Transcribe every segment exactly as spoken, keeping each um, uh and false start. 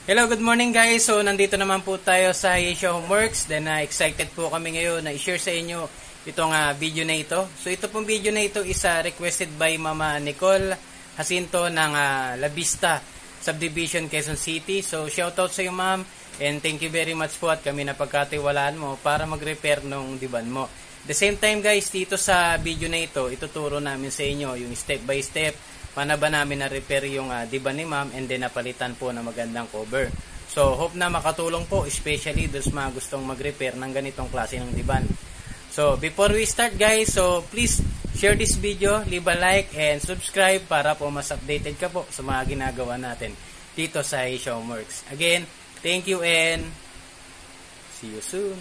Hello, good morning guys. So nandito naman po tayo sa Asia Homeworks. Then uh, excited po kami ngayon na i-share sa inyo itong uh, video na ito. So ito pong video na ito is uh, requested by Mama Nicole Jacinto ng uh, La Vista Subdivision, Quezon City. So shoutout sa iyo ma'am, and thank you very much po at kami na pagkatiwalaan mo para mag-repair ng diban mo. The same time guys, dito sa video na ito, ituturo namin sa inyo yung step by step paano ba namin na-repair yung uh, diban ni ma'am, and then napalitan po na magandang cover. So hope na makatulong po, especially those mga gustong mag-repair ng ganitong klase ng diban. So before we start guys, so please share this video, leave a like and subscribe para po mas updated ka po sa mga ginagawa natin dito sa Asia Homeworks. Again, thank you and see you soon.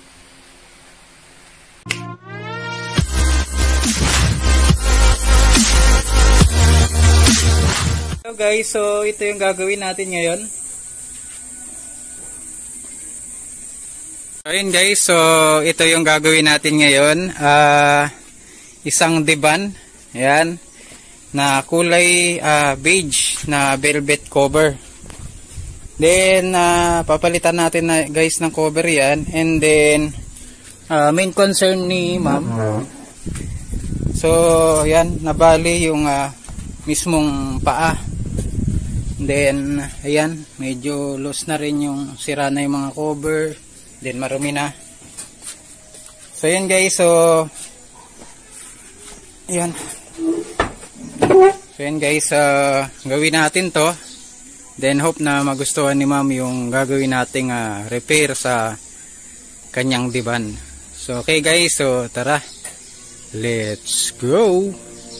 So guys, so ito yung gagawin natin ngayon. Ayun guys, so ito yung gagawin natin ngayon. Uh, isang diban, ayan, na kulay uh, beige na velvet cover. Then uh, papalitan natin na guys ng cover yan, and then uh, main concern ni ma'am. So yan, nabali yung uh, mismong paa. Then ayan, medyo loose na rin yung sira na yung mga cover, then marumi na. So ayan guys, so ayan, so ayan guys, uh, gawin natin to, then hope na magustuhan ni ma'am yung gagawin nating uh, repair sa kanyang diban. So okay guys, so tara, let's go.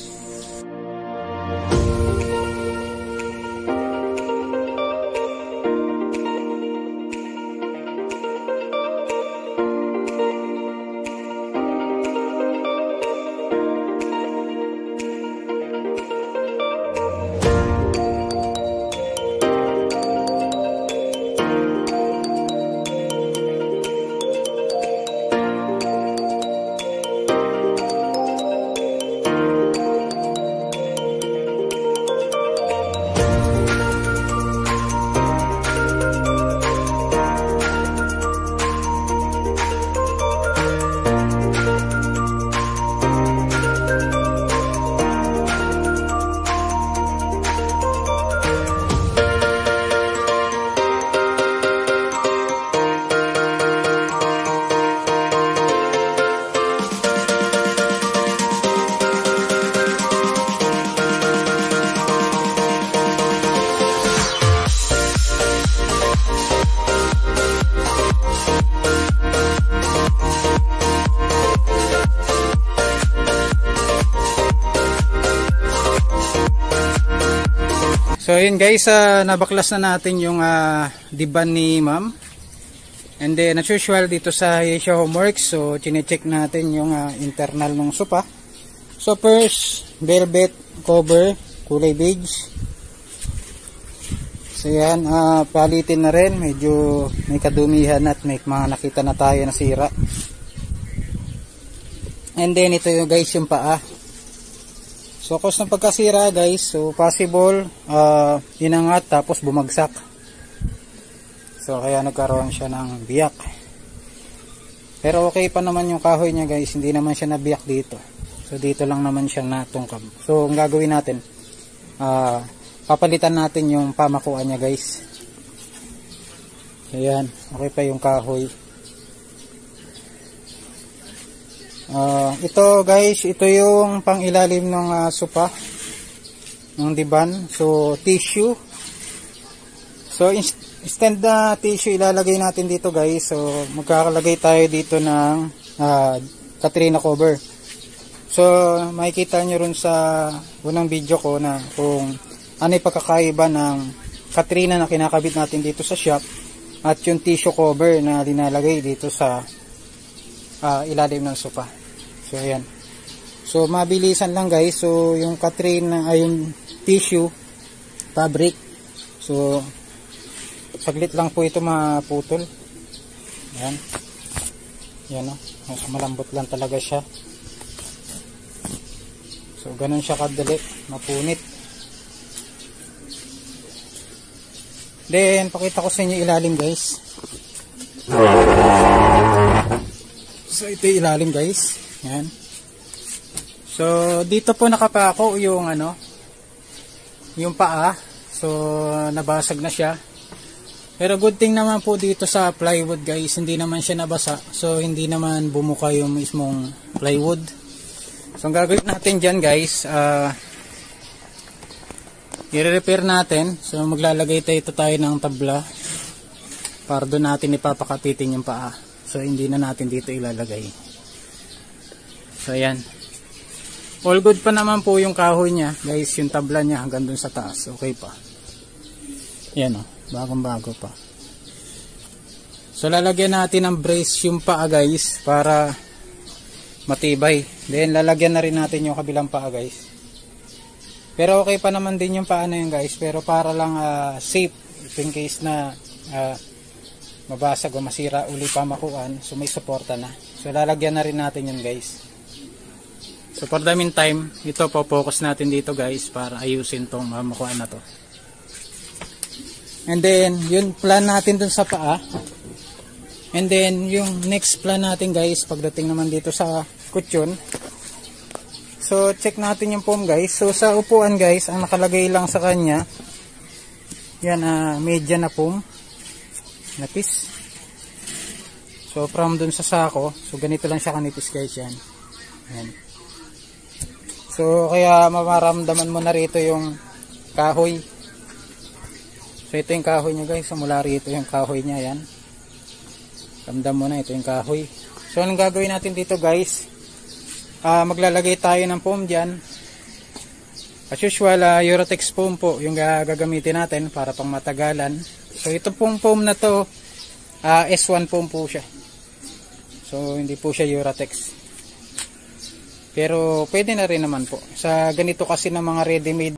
So yun guys, uh, nabaklas na natin yung uh, diban ni ma'am. And then as usual dito sa Asia Homeworks, so chine-check natin yung uh, internal ng sopa. So first, velvet cover, kulay beige. So yan, uh, palitin na rin, medyo may kadumihan at may mga nakita na tayo na sira. And then ito yung guys yung paa. So cause ng pagkasira guys, so possible uh, inangat tapos bumagsak. So kaya nagkaroon siya ng biyak. Pero okay pa naman yung kahoy niya guys, hindi naman siya nabiyak dito. So dito lang naman siya natungkab. So ang gagawin natin, uh, papalitan natin yung pamakuan niya guys. Ayan, okay pa yung kahoy. Uh, ito guys, ito yung pang ilalim ng uh, sopa ng diban. So tissue, so instead na tissue ilalagay natin dito guys. So magkakalagay tayo dito ng uh, Katrina cover. So makikita nyo rin sa unang video ko na kung ano yung pagkakaiba ng Katrina na kinakabit natin dito sa shop at yung tissue cover na linalagay dito sa uh, ilalim ng sopa. So ayan. So mabilisan lang guys. So yung Katrina ay yung tissue fabric. So saglit lang po ito maputol. Ayan. Yan o. Oh. Malambot lang talaga siya. So ganun siya kadali, mapunit. Then pakita ko sa inyo ilalim guys. So ito yung ilalim guys. Yan. So dito po nakapako yung ano, yung paa. So nabasag na siya. Pero good thing naman po dito sa plywood guys, hindi naman siya nabasa. So hindi naman bumuka yung mismong plywood. So ang gagawin natin dyan guys, uh, i-repair natin. So maglalagay tayo, ito tayo ng tabla para doon natin ipapakapitin yung paa. So hindi na natin dito ilalagay. So ayan. All good pa naman po yung kahoy niya guys, yung tabla niya hanggang doon sa taas. Okay pa. Ayan o. Bagong bago pa. So lalagyan natin ng brace yung paa guys para matibay. Then lalagyan na rin natin yung kabilang paa guys. Pero okay pa naman din yung paa na yun guys. Pero para lang uh, safe in case na uh, mabasag o masira uli pa makuan. So may suporta na. So lalagyan na rin natin yun guys. So for the meantime, ito po focus natin dito guys para ayusin tong makuan na to. And then, yung plan natin dun sa paa. And then, yung next plan natin guys, pagdating naman dito sa kutsyon. So, check natin yung foam guys. So, sa upuan guys, ang nakalagay lang sa kanya, yan, uh, media na foam. Napis. So, from dun sa sako, so ganito lang siya kanipis guys yan. Yan. So, kaya mamaramdaman mo na rito yung kahoy. So ito yung kahoy niya guys, so mula rito yung kahoy niya yan. Ramdam mo na, ito yung kahoy. So anong gagawin natin dito guys, uh, maglalagay tayo ng foam dyan. As usual, uh, Eurotex foam po yung gagamitin natin para pang matagalan. So ito pong foam na to, uh, S one foam po siya. So hindi po siya Eurotex. Pero pwede na rin naman po. Sa ganito kasi ng mga ready-made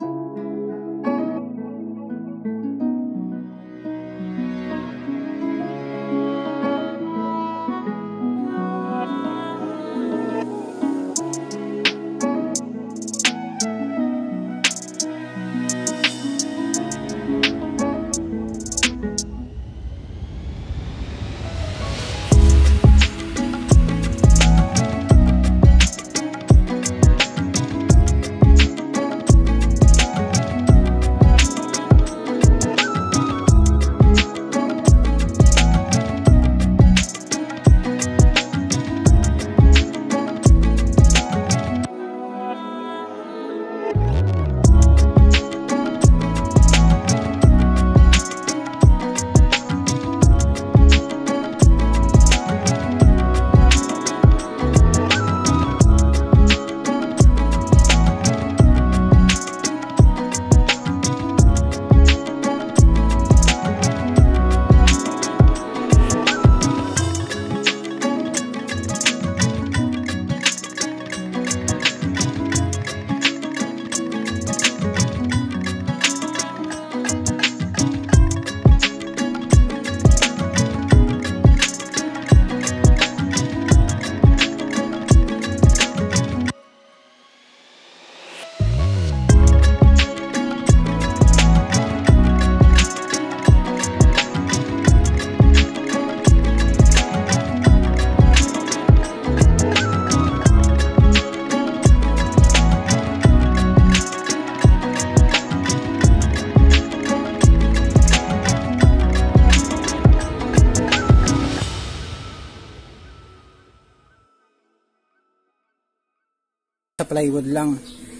sa plywood lang.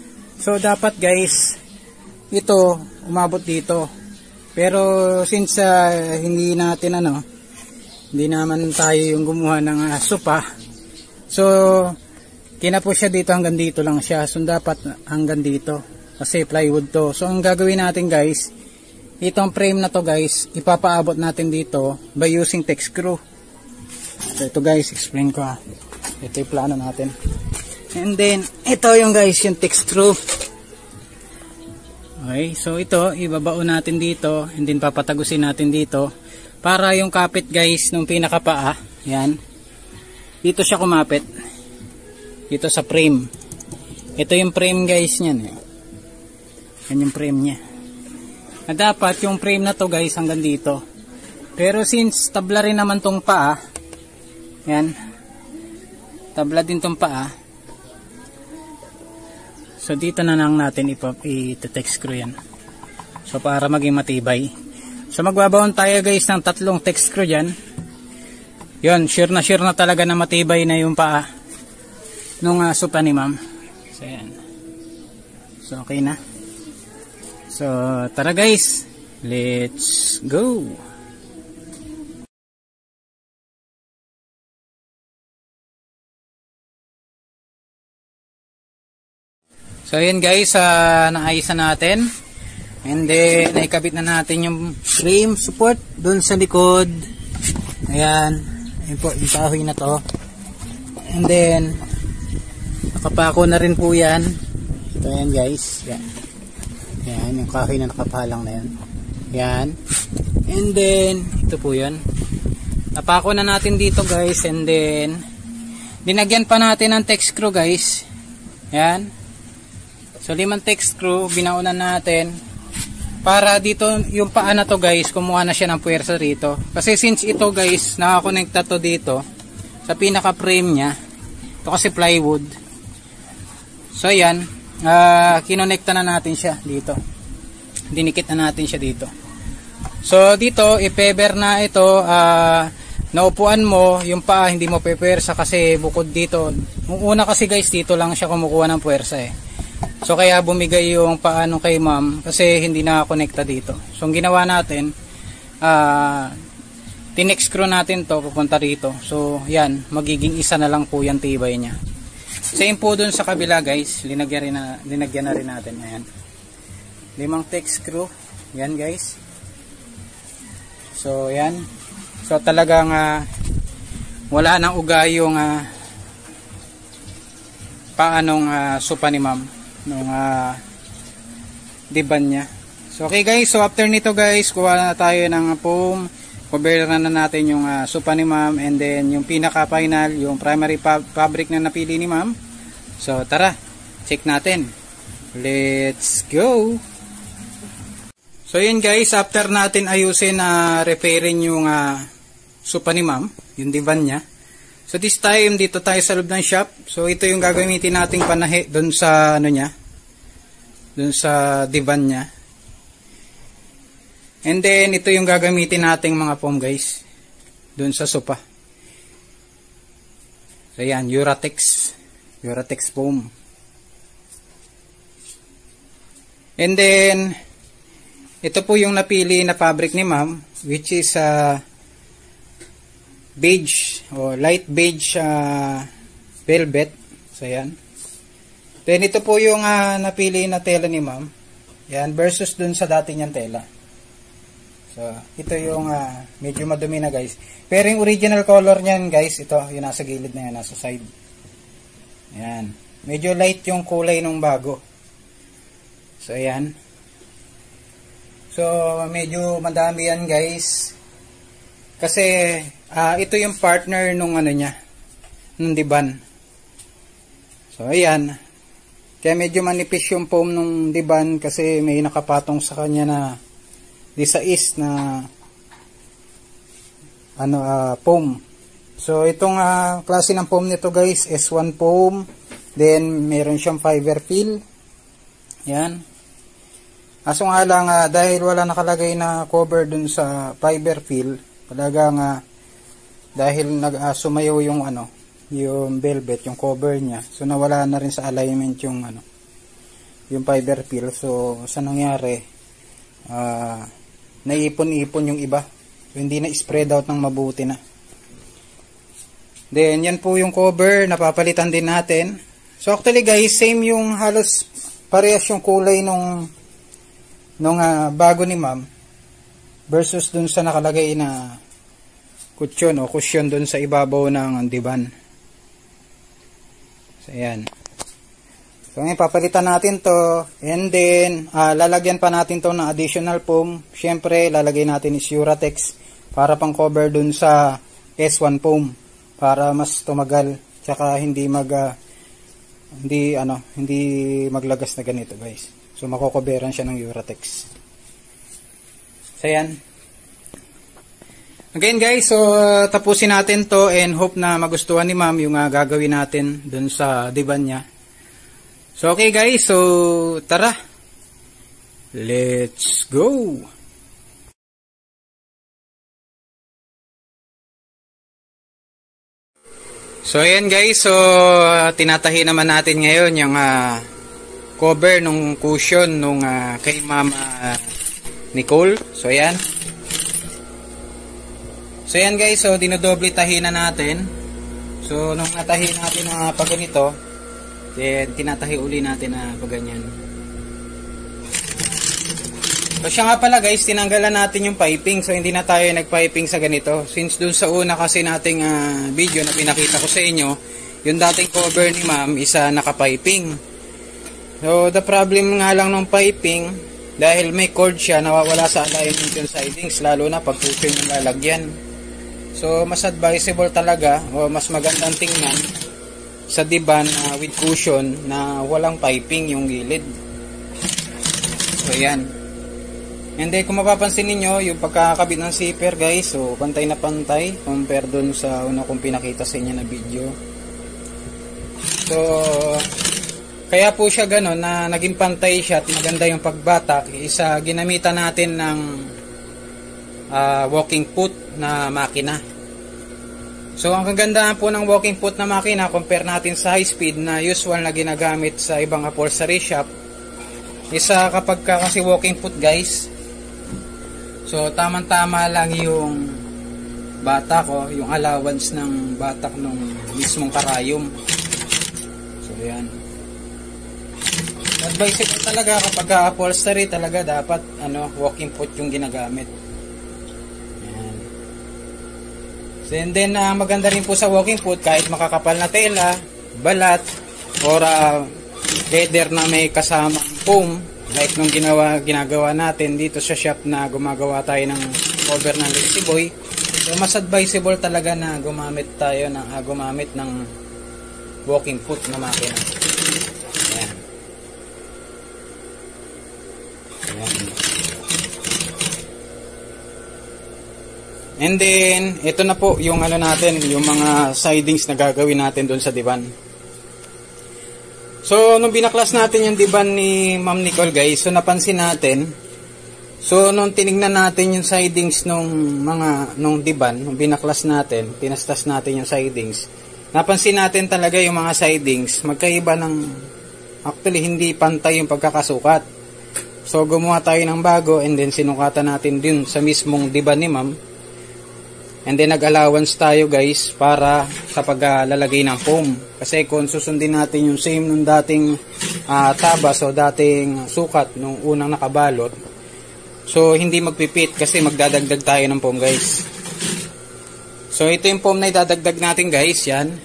So dapat guys, ito umabot dito. Pero since uh, hindi natin ano, hindi naman tayo yung gumawa ng uh, sopa. So kinapo siya dito, hanggang dito lang siya. So dapat hanggang dito kasi plywood to. So ang gagawin natin guys, itong frame na to guys, ipapaabot natin dito by using Tex screw. So ito guys, explain ko ha. Ito yung plano natin. And then, ito yung guys, yung Tex screw. Okay, so ito, ibabaon natin dito, and then papatagusin natin dito, para yung kapit guys, nung pinakapaa, yan, dito siya kumapit, dito sa frame. Ito yung frame guys niyan, eh. Yan yung frame niya. na dapat yung frame na to guys hanggang dito. Pero since tabla rin naman tong paa, yan, tabla din tong paa, so dito na lang natin i-text screw yan. So para maging matibay. So magbabaon tayo guys ng tatlong text screw dyan. Yun, sure na sure na talaga na matibay na yung paa nung uh, sopa ni ma'am. So yan. So okay na. So tara guys, let's go. So ayan guys, uh, naayos na natin. And then naikabit na natin yung frame support doon sa likod. Ayan, ayun po yung kahoy na to. And then nakapako na rin po yan. Ito yan guys, yan. Yan, yung kahoy na nakapalang na yan. Yan. And then, ito po yan. Napako na natin dito guys. And then, dinagyan pa natin ng text screw guys. Yan. So, limang text screw, binaunan natin. Para dito, yung paa na to guys, kumuha na siya ng puwersa rito. Kasi since ito guys, nakakonekta to dito, sa pinaka-frame niya. Ito kasi plywood. So, yan. Uh, kinonekta na natin siya dito, dinikit na natin siya dito. So dito ipeber na ito, uh, naupuan mo yung paa, hindi mo pepersa kasi bukod dito. Nung una kasi guys dito lang siya kumukuha ng puwersa eh. So kaya bumigay yung paa nung kay ma'am kasi hindi nakakonekta dito. So ang ginawa natin, uh, tinext screw natin to pupunta rito. So yan, magiging isa na lang po yung tibay niya. Same po dun sa kabila guys, linagyan, rin na, linagyan na rin natin. Ayan. Limang text screw. Yan guys. So yan. So talagang uh, wala nang uga yung uh, paanong uh, sopa ni ma'am nung uh, diban niya. So okay guys, so after nito guys, kuha na tayo ng foam. Cover na natin yung uh, sopa ni ma'am, and then yung pinaka final, yung primary fabric na napili ni ma'am. So tara, check natin. Let's go. So yun guys, after natin ayusin na uh, repairing yung uh, sopa ni ma'am, yung divan niya. So this time dito tayo sa loob ng shop. So ito yung gagamitin nating panahi doon sa ano niya, doon sa divan niya. And then, ito yung gagamitin nating mga foam guys. Doon sa sopa. So, yan. Uratex. Uratex foam. And then, ito po yung napili na fabric ni ma'am. Which is uh, beige. O light beige uh, velvet. So, yan. Then, ito po yung uh, napili na tela ni ma'am. Yan. Versus doon sa dati niyang tela. So, ito yung uh, medyo madumi na guys. Pero yung original color niyan guys, ito, yung nasa gilid na yan, nasa side. Ayan. Medyo light yung kulay nung bago. So, ayan. So, medyo madami yan guys. Kasi, uh, ito yung partner nung ano niya, nung diban. So, ayan. Kaya medyo manipis yung foam nung diban kasi may nakapatong sa kanya na di sa is na ano uh, foam. So itong uh, klase ng foam nito guys, S one foam. Then meron siyang fiber fill. Yan. Aso nga lang uh, dahil wala nakalagay na cover dun sa fiber fill, talagang uh, dahil nag uh, sumayaw yung ano, yung velvet, yung cover niya. So nawala na rin sa alignment yung ano, yung fiber fill. So sa nangyari, ah uh, naipon-ipon yung iba. So, hindi na spread out ng mabuti na. Then, yan po yung cover. Napapalitan din natin. So, actually guys, same yung halos parehas yung kulay nung, nung uh, bago ni ma'am versus dun sa nakalagay na cushion o cushion dun sa ibabaw ng divan. So, ayan. So, ngayon, papalitan natin to. And then, uh, lalagyan pa natin to ng additional foam. Siyempre, lalagay natin is Uratex para pang cover dun sa S one foam. Para mas tumagal. Tsaka hindi mag, uh, hindi, ano, hindi maglagas na ganito, guys. So, makokoberan siya ng Uratex. So yan. Again guys, so uh, tapusin natin to and hope na magustuhan ni ma'am yung uh, gagawin natin dun sa divan niya. So okay guys, so tara. Let's go! So ayan guys, so uh, tinatahi naman natin ngayon yung uh, cover nung cushion nung uh, kay Mama uh, Nicole. So ayan. So ayan guys, so dinodoble tahi na natin. So nung natahi natin na uh, pag ganito, then tinatahi uli natin na uh, pag ganyan. So siya nga pala guys, tinanggalan natin yung piping. So hindi na tayo nagpiping sa ganito. Since dun sa una kasi nating uh, video na pinakita ko sa inyo, yung dating cover ni ma'am isa nakapiping. So the problem nga lang ng piping, dahil may cord siya, nawawala sa alignment yung sidings, lalo na pag cushion yung lalagyan. So mas advisable talaga o mas magandang tingnan sa divan uh, with cushion na walang piping yung gilid. So yan. And then kung mapapansin niyo yung pagkakabit ng zipper guys, so pantay na pantay compare dun sa una kong pinakita sa inyo na video. So kaya po siya gano'n na naging pantay siya at maganda yung pagbatak. Isa ginamitan natin ng uh, walking foot na makina. So ang kagandahan po ng walking foot na makina compare natin sa high speed na usual na ginagamit sa ibang upholstery shop. Isa kapag ka kasi walking foot guys, so tamang-tama lang yung batak ko, yung allowance ng batak ng mismong karayom. So yan. Advisable talaga kapag upholstery talaga dapat ano, walking foot yung ginagamit. Yan. So and then uh, maganda rin po sa walking foot kahit makakapal na tela, balat, or uh, leather na may kasamang foam. Like nung ginawa, ginagawa natin dito sa shop na gumagawa tayo ng cover ng Lazy Boy. So mas advisable talaga na gumamit tayo ng, uh, gumamit ng walking foot na makina. Ayan. Ayan. And then, ito na po yung ano natin, yung mga sidings na gagawin natin doon sa divan. So, nung binaklas natin yung divan ni Ma'am Nicole guys, so napansin natin, so nung tinignan natin yung sidings nung mga, nung divan, nung binaklas natin, tinastas natin yung sidings, napansin natin talaga yung mga sidings, magkaiba ng, actually hindi pantay yung pagkakasukat. So, gumawa tayo ng bago and then sinukatan natin din sa mismong divan ni Ma'am. And then nag-allowance tayo guys para sa paglalagay ng foam. Kasi kung susundin natin yung same nung dating uh, tabas o dating sukat nung unang nakabalot, so hindi magpipit kasi magdadagdag tayo ng foam guys. So ito yung foam na idadagdag natin guys, yan.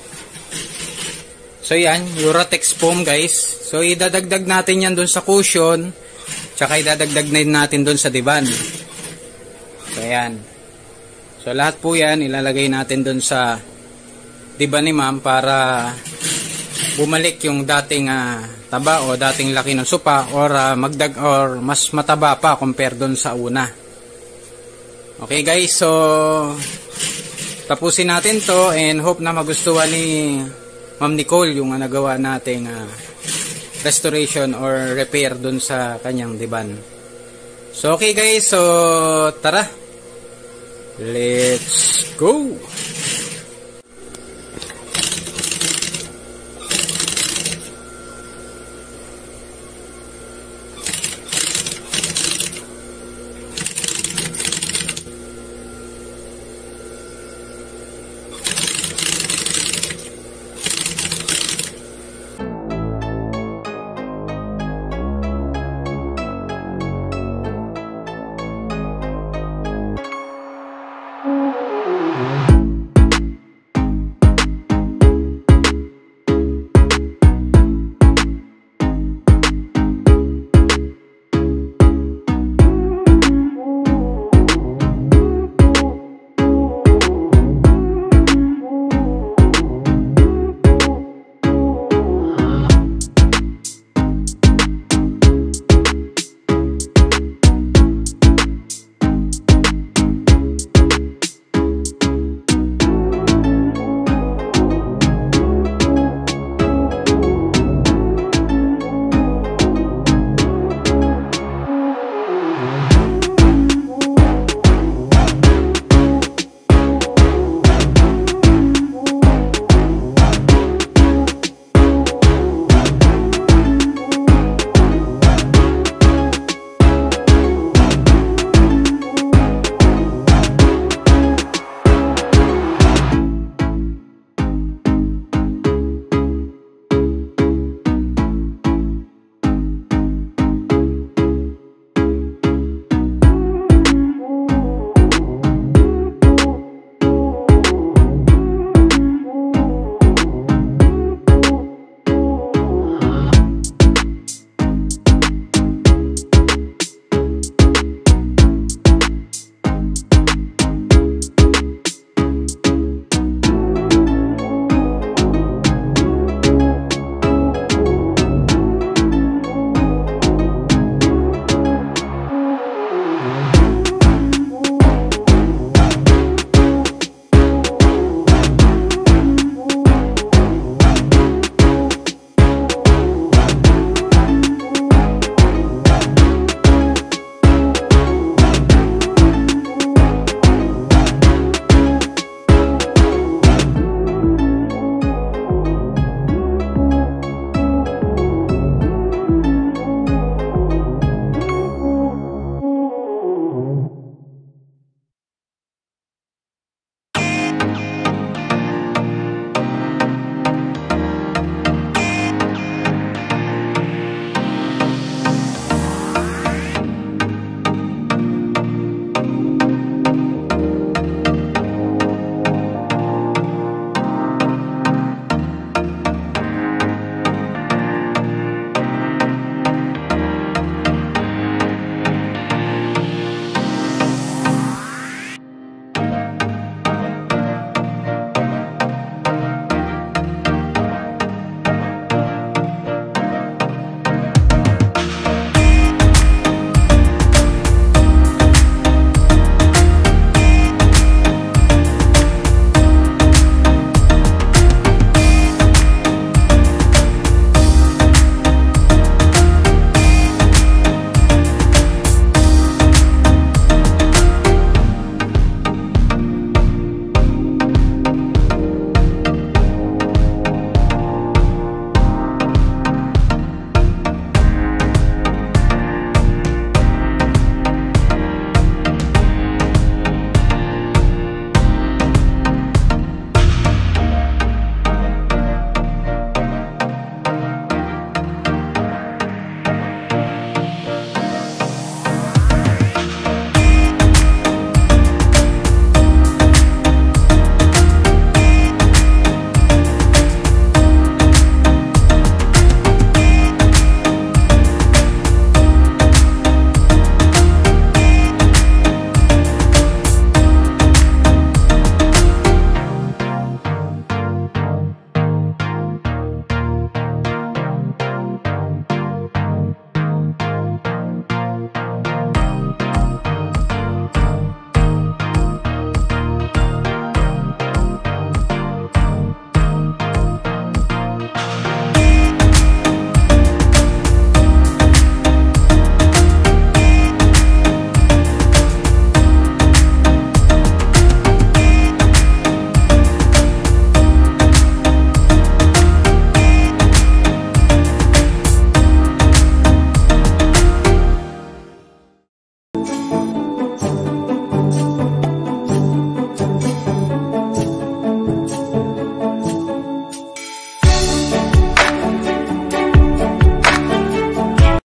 So yan, Uratex foam guys. So idadagdag natin yan dun sa cushion, tsaka idadagdag natin dun sa divan. So yan. So lahat po yan ilalagay natin doon sa divan ni ma'am para bumalik yung dating uh, taba o dating laki ng sopa or uh, magdag or mas mataba pa compare doon sa una. Okay guys, so tapusin natin to and hope na magustuhan ni Ma'am Nicole yung uh, nagawa nating uh, restoration or repair doon sa kanyang divan. So okay guys, so tara. Let's go!